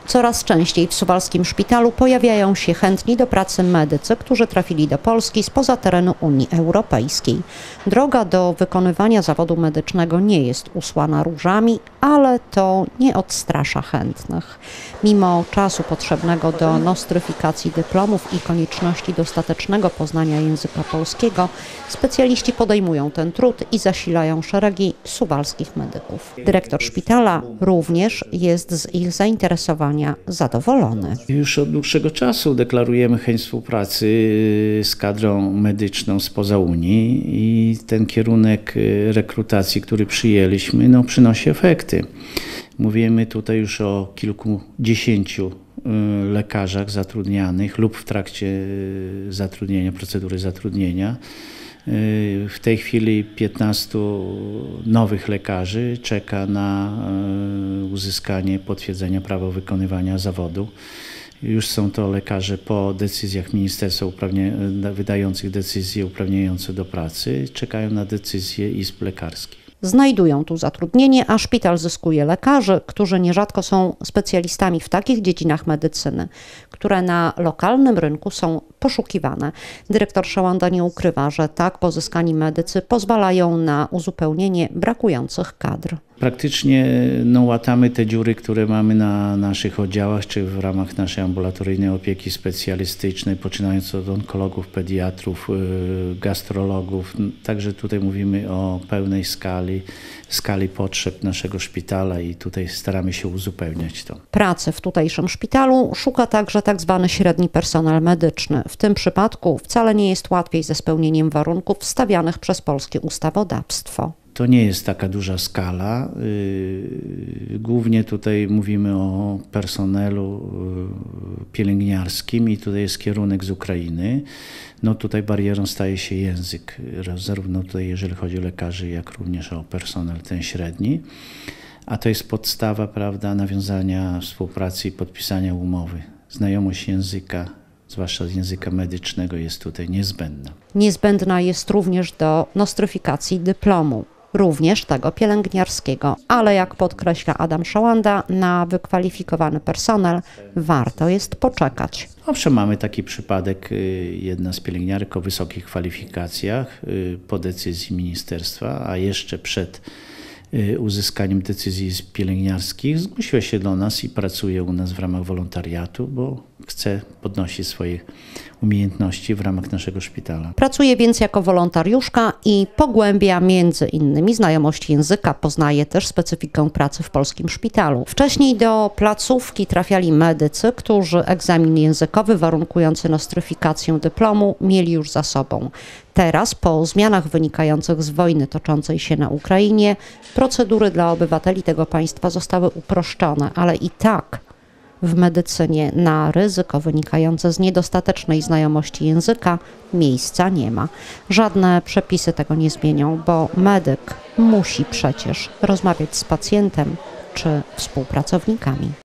Coraz częściej w suwalskim szpitalu pojawiają się chętni do pracy medycy, którzy trafili do Polski spoza terenu Unii Europejskiej. Droga do wykonywania zawodu medycznego nie jest usłana różami, ale to nie odstrasza chętnych. Mimo czasu potrzebnego do nostryfikacji dyplomów i konieczności dostatecznego poznania języka polskiego, specjaliści podejmują ten trud i zasilają szeregi suwalskich medyków. Dyrektor szpitala również jest z ich zainteresowania zadowolony. Już od dłuższego czasu deklarujemy chęć współpracy z kadrą medyczną spoza Unii i ten kierunek rekrutacji, który przyjęliśmy, przynosi efekty. Mówimy tutaj już o kilkudziesięciu lekarzach zatrudnianych lub w trakcie zatrudnienia, procedury zatrudnienia. W tej chwili 15 nowych lekarzy czeka na uzyskanie potwierdzenia prawa wykonywania zawodu. Już są to lekarze po decyzjach ministerstwa wydających decyzje uprawniające do pracy. Czekają na decyzje izb lekarskich. Znajdują tu zatrudnienie, a szpital zyskuje lekarzy, którzy nierzadko są specjalistami w takich dziedzinach medycyny, które na lokalnym rynku są poszukiwane. Dyrektor Szałanda nie ukrywa, że tak pozyskani medycy pozwalają na uzupełnienie brakujących kadr. Praktycznie łatamy te dziury, które mamy na naszych oddziałach, czy w ramach naszej ambulatoryjnej opieki specjalistycznej, poczynając od onkologów, pediatrów, gastrologów. Także tutaj mówimy o pełnej skali potrzeb naszego szpitala i tutaj staramy się uzupełniać to. Pracy w tutejszym szpitalu szuka także tzw. średni personel medyczny. W tym przypadku wcale nie jest łatwiej ze spełnieniem warunków stawianych przez polskie ustawodawstwo. To nie jest taka duża skala. Głównie tutaj mówimy o personelu pielęgniarskim i tutaj jest kierunek z Ukrainy. Tutaj barierą staje się język, zarówno tutaj jeżeli chodzi o lekarzy, jak również o personel ten średni. A to jest podstawa, nawiązania współpracy i podpisania umowy. Znajomość języka, zwłaszcza języka medycznego, jest tutaj niezbędna. Niezbędna jest również do nostryfikacji dyplomu, również tego pielęgniarskiego, ale jak podkreśla Adam Szałanda, na wykwalifikowany personel warto jest poczekać. Owszem, mamy taki przypadek, jedna z pielęgniarek o wysokich kwalifikacjach po decyzji ministerstwa, a jeszcze przed uzyskaniem decyzji pielęgniarskich zgłosiła się do nas i pracuje u nas w ramach wolontariatu, bo chce podnosić swoje umiejętności w ramach naszego szpitala. Pracuje więc jako wolontariuszka i pogłębia między innymi znajomość języka, poznaje też specyfikę pracy w polskim szpitalu. Wcześniej do placówki trafiali medycy, którzy egzamin językowy warunkujący nostryfikację dyplomu mieli już za sobą. Teraz, po zmianach wynikających z wojny toczącej się na Ukrainie, procedury dla obywateli tego państwa zostały uproszczone, ale i tak w medycynie na ryzyko wynikające z niedostatecznej znajomości języka miejsca nie ma. Żadne przepisy tego nie zmienią, bo medyk musi przecież rozmawiać z pacjentem czy współpracownikami.